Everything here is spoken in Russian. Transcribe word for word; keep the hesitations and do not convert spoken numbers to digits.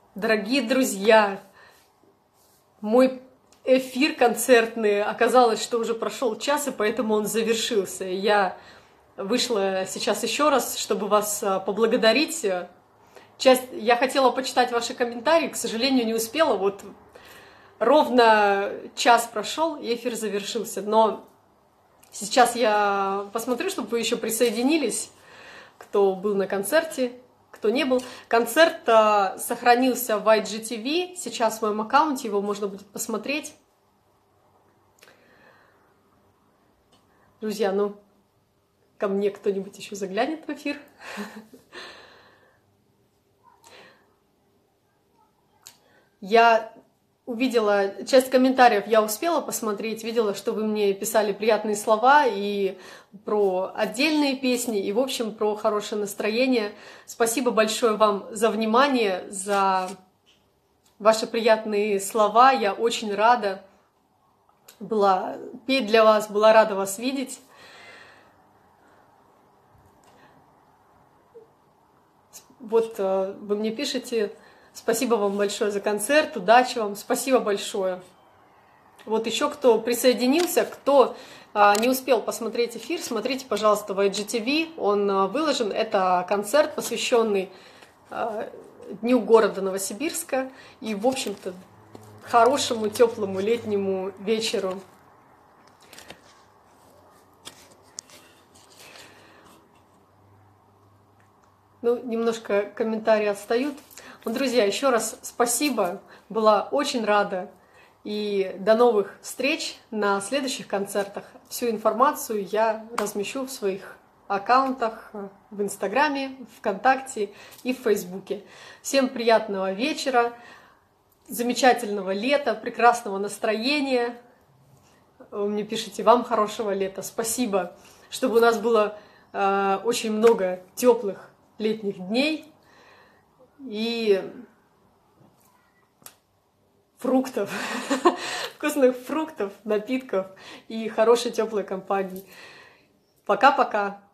Дорогие друзья, мой эфир концертный, оказалось, что уже прошел час, и поэтому он завершился. Я вышла сейчас еще раз, чтобы вас поблагодарить. Часть... Я хотела почитать ваши комментарии, к сожалению, не успела. Вот ровно час прошел, и эфир завершился. Но сейчас я посмотрю, чтобы вы еще присоединились, кто был на концерте, кто не был. Концерт а, сохранился в ай джи ти ви, сейчас в моем аккаунте, его можно будет посмотреть. Друзья, ну, ко мне кто-нибудь еще заглянет в эфир. Я увидела часть комментариев, я успела посмотреть, видела, что вы мне писали приятные слова и про отдельные песни, и, в общем, про хорошее настроение. Спасибо большое вам за внимание, за ваши приятные слова. Я очень рада была петь для вас, была рада вас видеть. Вот вы мне пишете: спасибо вам большое за концерт, удачи вам, спасибо большое. Вот еще кто присоединился, кто а, не успел посмотреть эфир, смотрите, пожалуйста, в ай джи ти ви, он а, выложен. Это концерт, посвященный а, Дню города Новосибирска и, в общем-то, хорошему, теплому летнему вечеру. Ну, немножко комментарии отстают. Ну, друзья, еще раз спасибо, была очень рада. И до новых встреч на следующих концертах. Всю информацию я размещу в своих аккаунтах в Инстаграме, ВКонтакте и в Фейсбуке. Всем приятного вечера, замечательного лета, прекрасного настроения. Вы мне пишите: вам хорошего лета. Спасибо, чтобы у нас было э, очень много теплых летних дней и фруктов, вкусных фруктов, напитков и хорошей теплой компании. Пока-пока!